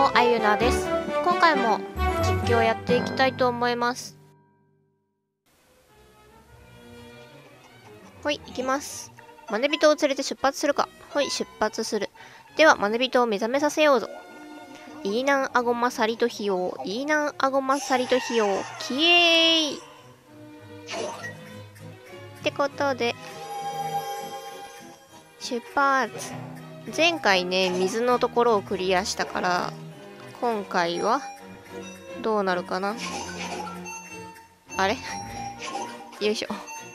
あゆなです。今回も実況をやっていきたいと思います。ほい、行きます。マネ人を連れて出発するか。ほい、出発する。では、マネ人を目覚めさせようぞ。イーナンアゴマサリトヒヨー、イーナンアゴマサリトヒヨー、キエーイってことで、出発。前回ね、水のところをクリアしたから、今回はどうなるかな。あれよいしょ。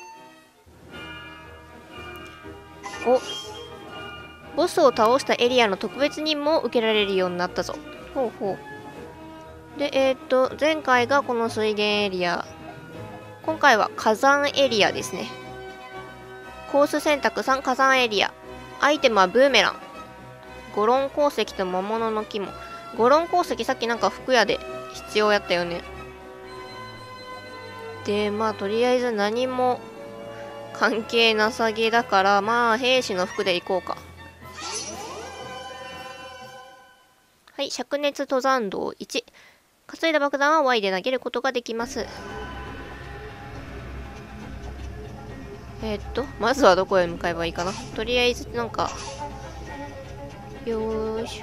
お、ボスを倒したエリアの特別任務を受けられるようになったぞ。ほうほう。で、前回がこの水源エリア。今回は火山エリアですね。コース選択3、火山エリア。アイテムはブーメラン。ゴロン鉱石と魔物の木も。ゴロン鉱石さっきなんか服屋で必要やったよね。で、まあとりあえず何も関係なさげだから、まあ兵士の服で行こうか。はい、灼熱登山道1。担いだ爆弾は Y で投げることができます。まずはどこへ向かえばいいかな。とりあえずなんか、よーし。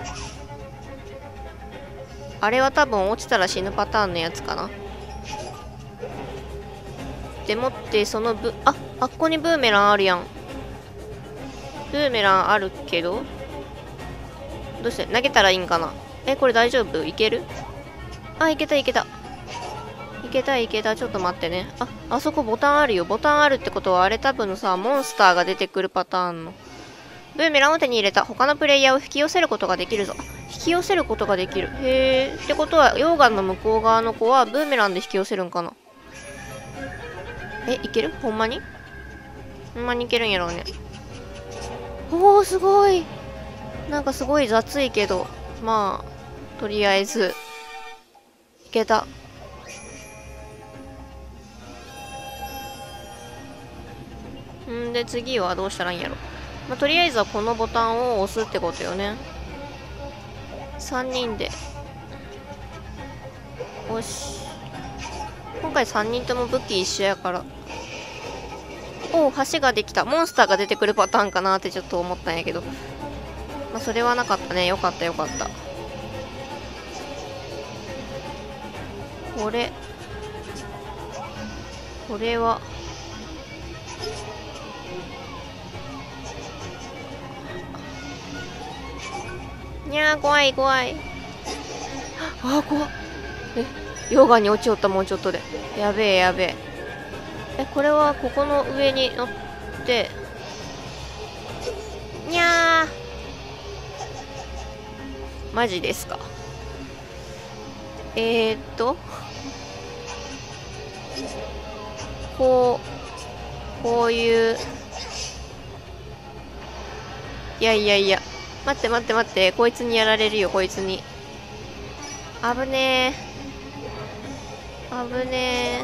あれは多分落ちたら死ぬパターンのやつかな。でもってそのあっこにブーメランあるやん。ブーメランあるけど、どうして投げたらいいんかな。これ大丈夫？いける？あ、いけたいけた。いけたいけた。ちょっと待ってね。あそこボタンあるよ。ボタンあるってことはあれ多分さ、モンスターが出てくるパターンの。ブーメランを手に入れた。他のプレイヤーを引き寄せることができるぞ。引き寄せることができる。へー。ってことは、溶岩の向こう側の子はブーメランで引き寄せるんかな。いける？ほんまに？ほんまにいけるんやろうね。おー、すごい。なんかすごい雑いけど、まあ、とりあえず、いけた。んで、次はどうしたらいいんやろ。まあ、とりあえずはこのボタンを押すってことよね。3人で。よし。今回3人とも武器一緒やから。おお、橋ができた。モンスターが出てくるパターンかなってちょっと思ったんやけど。まあ、それはなかったね。よかったよかった。これは。にゃー、怖い怖い。あー、怖っ。溶岩に落ちよった。もうちょっとで。やべえやべえ。これはここの上に乗って。にゃー。マジですか。こういう。いやいやいや。待って待って待って。こいつにやられるよ、こいつに。危ねえ。危ね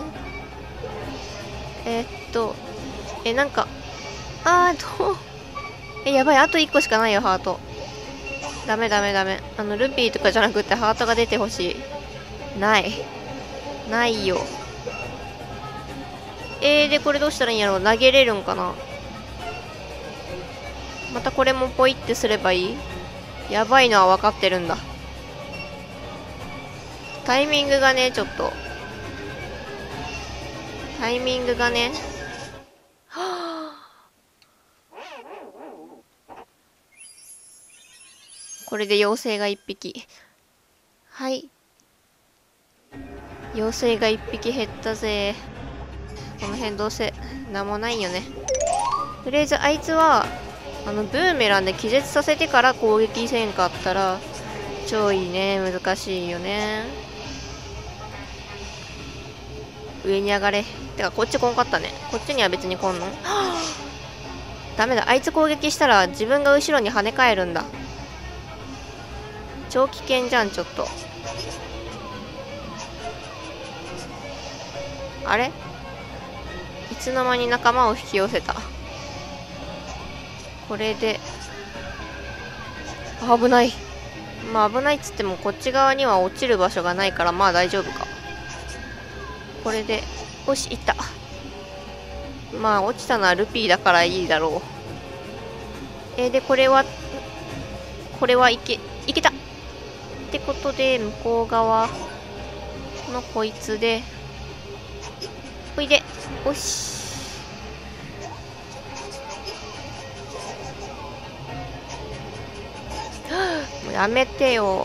え。なんか。やばい。あと1個しかないよ、ハート。ダメダメダメ。ルピーとかじゃなくてハートが出てほしい。ない。ないよ。で、これどうしたらいいんやろう。投げれるんかな。またこれもポイってすればいい？やばいのは分かってるんだ。タイミングがね、ちょっと。タイミングがね。これで妖精が1匹。はい。妖精が1匹減ったぜ。この辺どうせなんもないよね。とりあえずあいつはブーメランで気絶させてから攻撃せんかったら超いいね。難しいよね。上に上がれ。てかこっち来んかったね。こっちには別に来んの？ダメだ。あいつ攻撃したら自分が後ろに跳ね返るんだ。超危険じゃん。ちょっとあれ、いつの間に仲間を引き寄せた。これで危ない。 まあ危ないっつってもこっち側には落ちる場所がないからまあ大丈夫か。これでよし、いった。まあ落ちたのはルピーだからいいだろう。でこれはいけたってことで、向こう側のこいつでおいで。よし、もうやめてよ。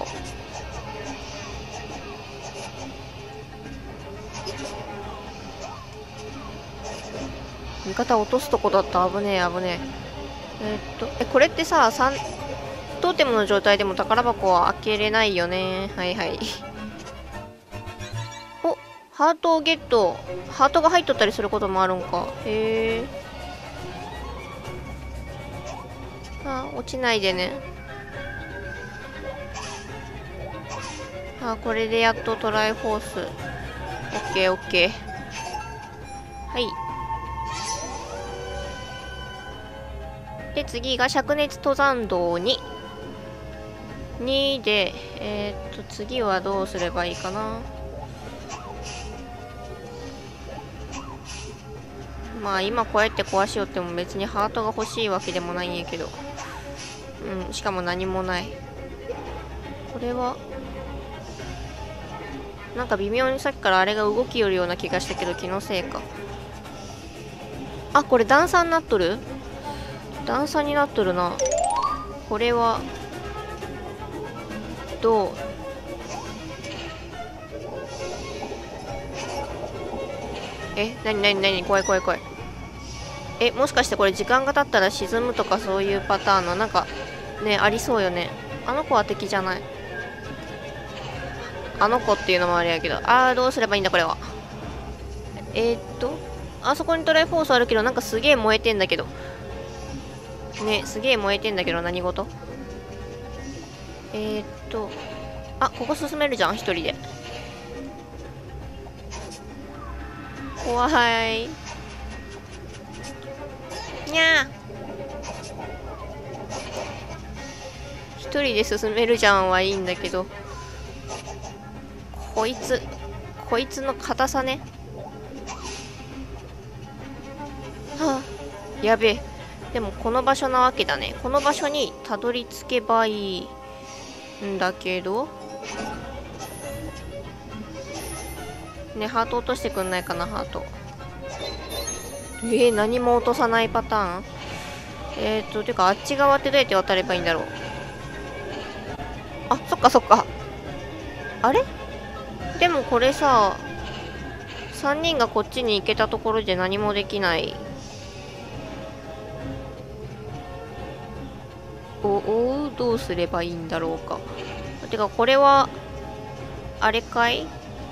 味方落とすとこだった。危ねえ危ねえ。これってさ、トーテムの状態でも宝箱は開けれないよね。はいはいお、ハートをゲット。ハートが入っとったりすることもあるんか。へえ。落ちないでね。これでやっとトライフォース。オッケーオッケー。はい。で、次が灼熱登山道2。2で、次はどうすればいいかな。まあ、今こうやって壊しよっても別にハートが欲しいわけでもないんやけど。しかも何もない。これは、なんか微妙にさっきからあれが動きよるような気がしたけど、気のせいか。これ段差になっとる？段差になっとるな。これは、どう？なに怖い怖い怖い。もしかしてこれ時間が経ったら沈むとかそういうパターンのなんか、ね、ありそうよね。あの子は敵じゃない。あの子っていうのもあれやけど。どうすればいいんだこれは。あそこにトライフォースあるけど、なんかすげえ燃えてんだけど。ね、すげえ燃えてんだけど、何事？ここ進めるじゃん、一人で。怖い。にゃー。一人で進めるじゃんはいいんだけど。こいつの硬さね。やべえ。でもこの場所なわけだね。この場所にたどり着けばいいんだけど。ね、ハート落としてくんないかな、ハート。何も落とさないパターン？てか、あっち側ってどうやって渡ればいいんだろう。そっかそっか。あれ？でもこれさ、3人がこっちに行けたところで何もできない。どうすればいいんだろうか。てか、これは、あれかい？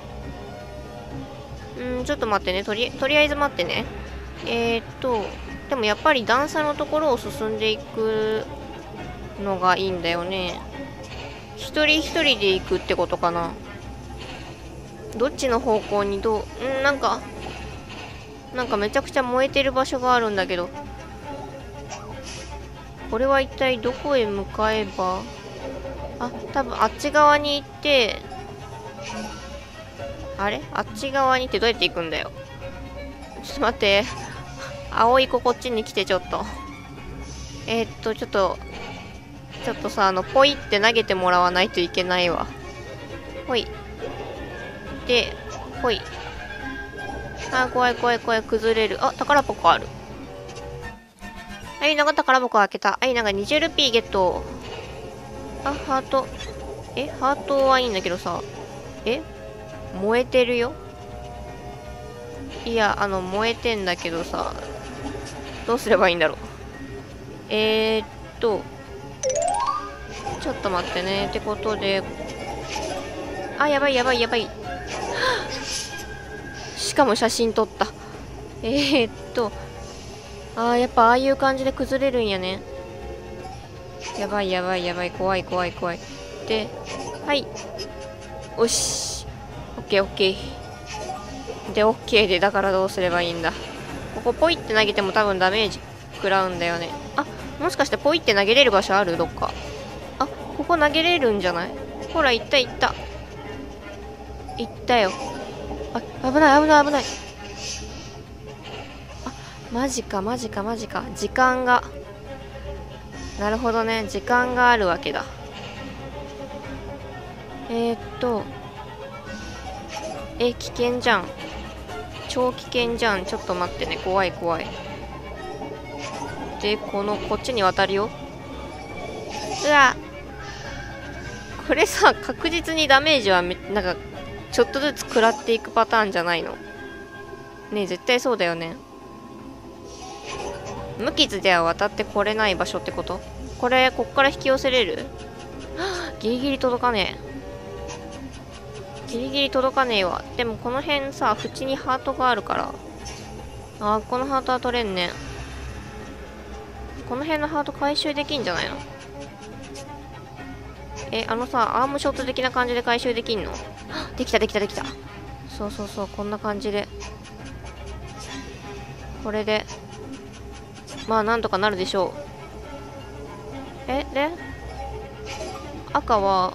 ちょっと待ってね。とりあえず待ってね。でもやっぱり段差のところを進んでいくのがいいんだよね。一人一人で行くってことかな。どっちの方向になんかめちゃくちゃ燃えてる場所があるんだけど。これは一体どこへ向かえば。多分あっち側に行って、あっち側にってどうやって行くんだよ。ちょっと待って。青い子こっちに来てちょっと。ちょっとさ、ポイって投げてもらわないといけないわ。ほい。で、ほい。怖い怖い怖い、崩れる。宝箱ある。はい、なんか宝箱開けた。はい、なんか20ルピーゲット。ハート。ハートはいいんだけどさ。燃えてるよ。いや、燃えてんだけどさ。どうすればいいんだろう。ちょっと待ってね。ってことで。やばいやばいやばい。しかも写真撮った。やっぱああいう感じで崩れるんやね。やばいやばいやばい。怖い怖い怖い。で、はい。よし。オッケーオッケー。で、オッケーで、だからどうすればいいんだ。ここポイって投げても多分ダメージ食らうんだよね。もしかしてポイって投げれる場所ある？どっか。 ここ投げれるんじゃない？ほら、行った行った。行ったよ。あ、危ない危ない危ない。あ、マジかマジかマジか。時間が。なるほどね。時間があるわけだ。危険じゃん。超危険じゃん。ちょっと待ってね。怖い怖い。で、こっちに渡るよ。うわ。これさ、確実にダメージはなんか、ちょっとずつ食らっていくパターンじゃないの？ねえ、絶対そうだよね。無傷では渡ってこれない場所ってこと？こっから引き寄せれる？ギリギリ届かねえ。ギリギリ届かねえわ。でもこの辺さ、縁にハートがあるから。このハートは取れんね。この辺のハート回収できんじゃないの？アームショット的な感じで回収できんの？できたできたできた。そうそうそう、こんな感じで。これでまあなんとかなるでしょう。で赤は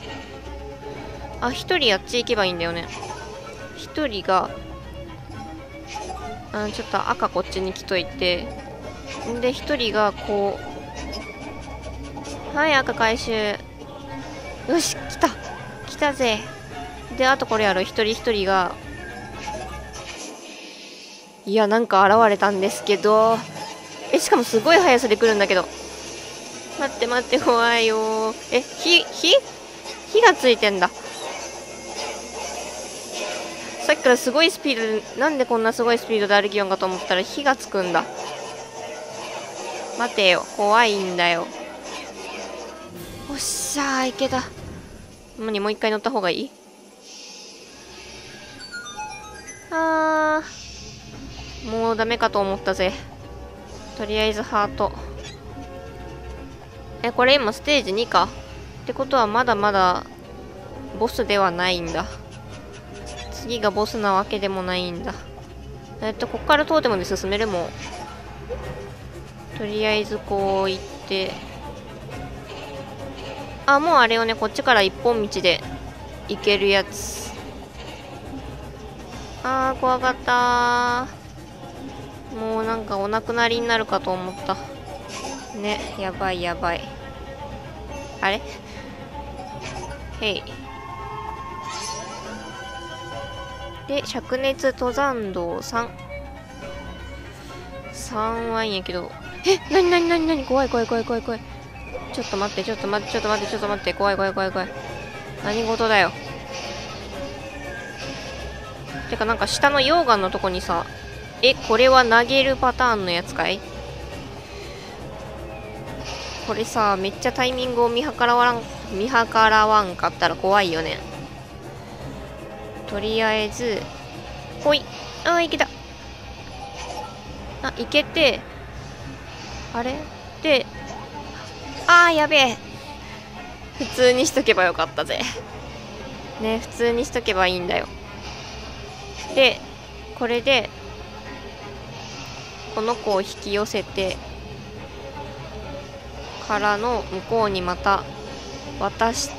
一人あっち行けばいいんだよね。一人がちょっと赤こっちに来といて、で一人がこう、はい、赤回収。よし、来たぜ。で、あとこれやる。一人一人が、いや、なんか現れたんですけど、しかもすごい速さで来るんだけど。待って待って、怖いよ。火がついてんだ。さっきからすごいスピードで、なんでこんなすごいスピードで歩きよんかと思ったら火がつくんだ。待てよ、怖いんだよ。おっしゃー、いけた。もう一回乗った方がいい？もうダメかと思ったぜ。とりあえずハート。これ今ステージ2か。ってことはまだまだボスではないんだ。次がボスなわけでもないんだ。こっからトーテムで進めるもん。とりあえずこう行って。もうあれをね、こっちから一本道で行けるやつ。怖かったー。もうなんかお亡くなりになるかと思った。ね、やばいやばい。あれ？へい。で、灼熱登山道3。3はいいんやけど。なに怖い。ちょっと待って。怖い。何事だよ。てかなんか下の溶岩のとこにさ、これは投げるパターンのやつかい？これさ、めっちゃタイミングを見計らわんかったら怖いよね。とりあえず、ほい。いけた。いけて、あれで、やべえ。普通にしとけばよかったぜ。ね、普通にしとけばいいんだよ。で、これで、この子を引き寄せて、からの向こうにまた渡して、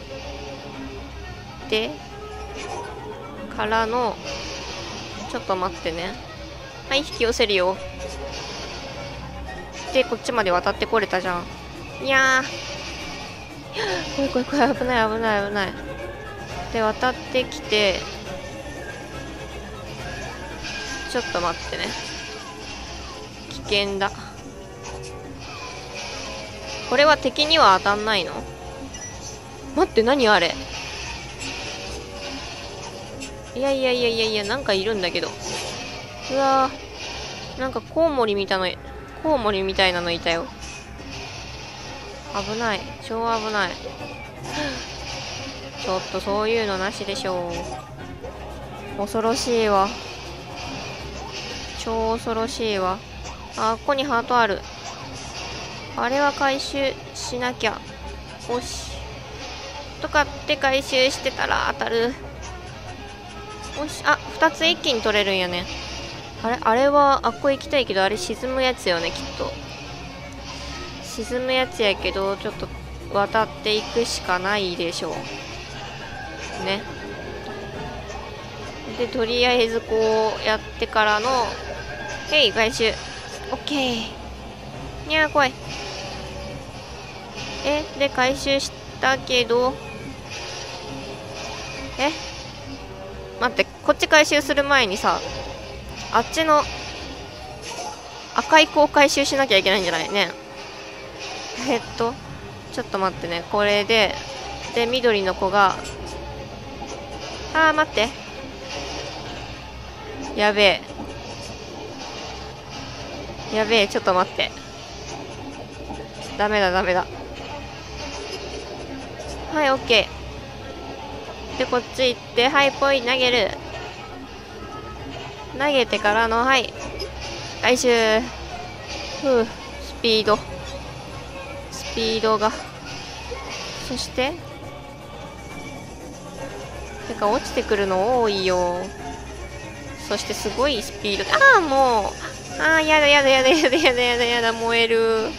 で、からの、ちょっと待ってね。はい、引き寄せるよ。で、こっちまで渡ってこれたじゃん。いやー。怖い、危ない。で、渡ってきて、ちょっと待ってね。危険だ。これは敵には当たんないの？待って、何あれ？いや、なんかいるんだけど。うわー。なんかコウモリみたいなのいたよ。危ない。超危ない。ちょっとそういうのなしでしょう。恐ろしいわ。超恐ろしいわ。ここにハートある。あれは回収しなきゃ。よし。とかって回収してたら当たる。よし。2つ一気に取れるんやね。あれは、ここ行きたいけど、あれ沈むやつよね、きっと。沈むやつやけど、ちょっと渡っていくしかないでしょうね。でとりあえずこうやってからのへい回収。オッケー。にゃー来い。で回収したけど、待って、こっち回収する前にさ、あっちの赤い子を回収しなきゃいけないんじゃないね。ちょっと待ってね。これで緑の子が、待って、やべえ、ちょっと待って、ダメだ。はい、オッケー。でこっち行って、はい、ポイ投げる。投げてからの、はい回収。スピードが、そしててか落ちてくるの多いよ。そしてすごいスピード。もうやだ、燃える。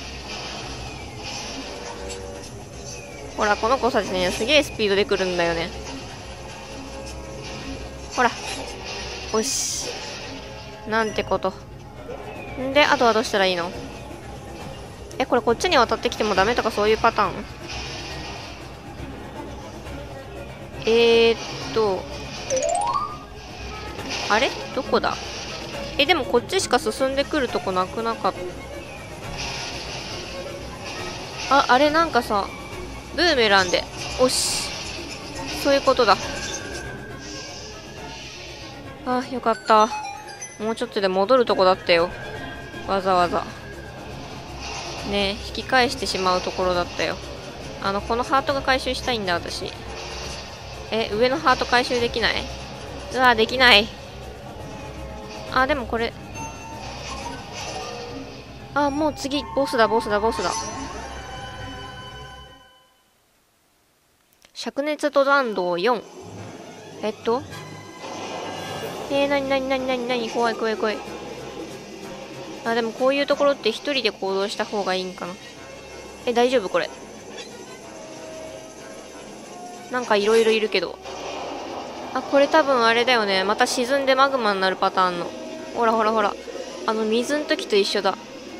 ほら、この子たちね、すげえスピードで来るんだよね。ほら、よし、なんてこと。んで、あとはどうしたらいいの？これこっちに渡ってきてもダメとかそういうパターン？あれどこだ？でもこっちしか進んでくるとこなくなかった？あれなんかさ、ブーメランで、おし、そういうことだ。よかった。もうちょっとで戻るとこだったよ。わざわざ。ね引き返してしまうところだったよ。このハートが回収したいんだ、私。上のハート回収できない？できない。でもこれ。もう次、ボスだ。灼熱登山道4。なに怖い。でもこういうところって一人で行動した方がいいんかな。大丈夫これ。なんかいろいろいるけど。これ多分あれだよね。また沈んでマグマになるパターンの。ほら。水の時と一緒だ。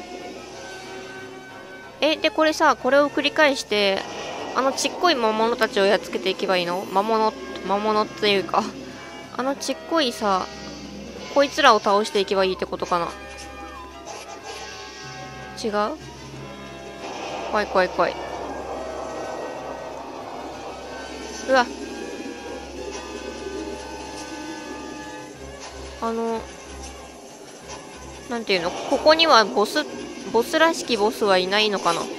で、これさ、これを繰り返して、ちっこい魔物たちをやっつけていけばいいの？魔物っていうか、ちっこいさ、こいつらを倒していけばいいってことかな。違う？怖い。うわ。なんていうの？ここにはボスらしきボスはいないのかな？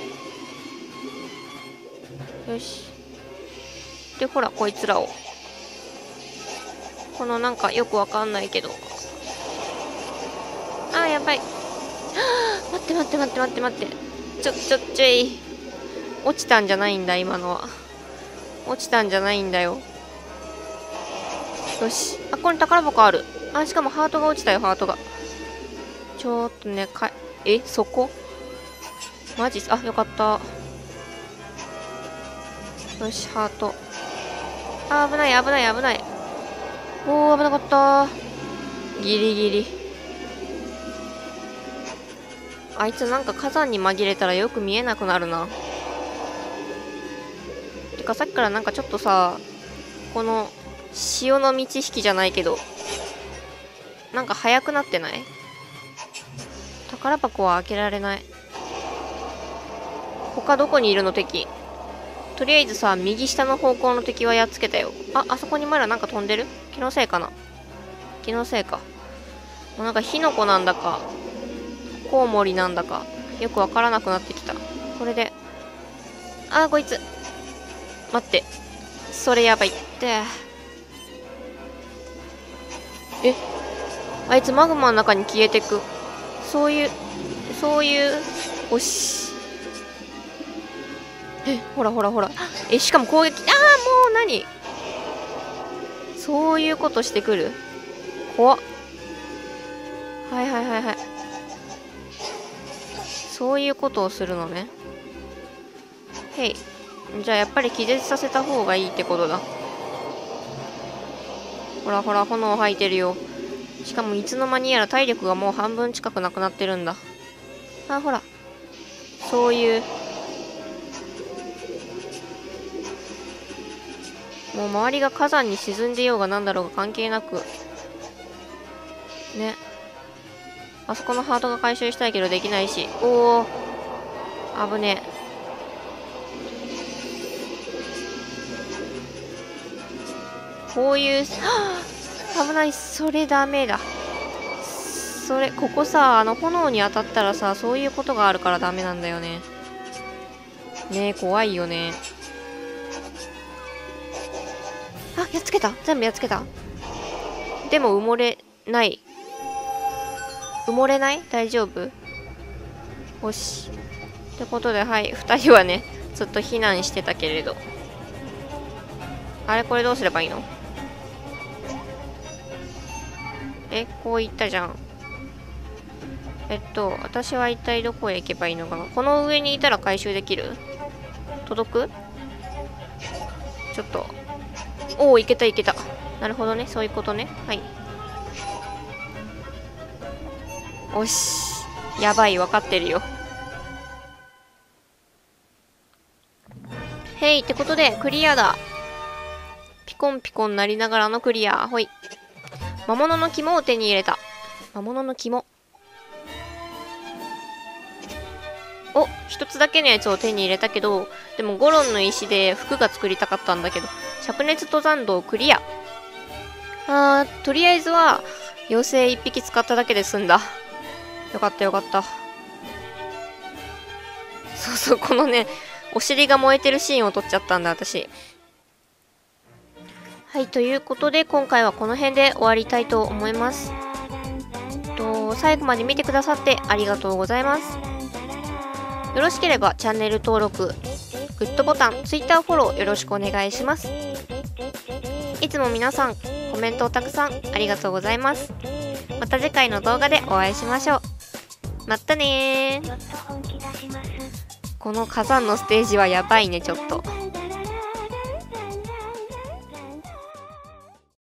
よし。で、ほら、こいつらを。このなんかよくわかんないけど。やばい。待って。ちょい。落ちたんじゃないんだ、今のは。落ちたんじゃないんだよ。よし。ここに宝箱ある。しかもハートが落ちたよ、ハートが。ちょっとね、そこ？マジっす。よかった。よし、ハート。危ない。危なかった。ギリギリ。あいつなんか火山に紛れたらよく見えなくなるな。てかさっきからなんかちょっとさ、この潮の満ち引きじゃないけど、なんか速くなってない？宝箱は開けられない。他どこにいるの敵？とりあえずさ、右下の方向の敵はやっつけたよ。あそこにまだなんか飛んでる？気のせいかな？気のせいか。もうなんか火の粉なんだか、コウモリなんだか、よくわからなくなってきた。これで。こいつ。待って。それやばいって。あいつマグマの中に消えてく。そういう、おし。ほら。しかも攻撃。もう何？そういうことしてくる？怖っ。はい。そういうことをするのね。へい。 じゃあやっぱり気絶させた方がいいってことだ。ほらほら、炎吐いてるよ。しかもいつの間にやら体力がもう半分近くなくなってるんだ。あ、ほら。そういう。もう周りが火山に沈んでようがなんだろうが関係なく。ね。あそこのハートが回収したいけどできないし。おお。危ねえ。こういう、危ない。それダメだ。それ、ここさ、炎に当たったらさ、そういうことがあるからダメなんだよね。ねえ、怖いよね。あ、やっつけた。全部やっつけた。でも埋もれない。埋もれない？大丈夫？よし。ってことで、はい。二人はね、ずっと避難してたけれど。あれ、これどうすればいいの？こういったじゃん。私は一体どこへ行けばいいのかな。この上にいたら回収できる？届く？ちょっと。おお、いけたいけた。なるほどね。そういうことね。はい。おし。やばい、わかってるよ。へい、ってことで、クリアだ。ピコンピコンなりながらのクリア。ほい。魔物の肝を手に入れた。魔物の肝。お、一つだけのやつを手に入れたけど、でもゴロンの石で服が作りたかったんだけど、灼熱登山道クリア。とりあえずは、妖精一匹使っただけで済んだ。よかったよかった。そうそう、このね、お尻が燃えてるシーンを撮っちゃったんだ、私。はい、ということで、今回はこの辺で終わりたいと思います。最後まで見てくださってありがとうございます。よろしければチャンネル登録、グッドボタン、Twitter フォローよろしくお願いします。いつも皆さん、コメントをたくさんありがとうございます。また次回の動画でお会いしましょう。またねー。この火山のステージはやばいね、ちょっと。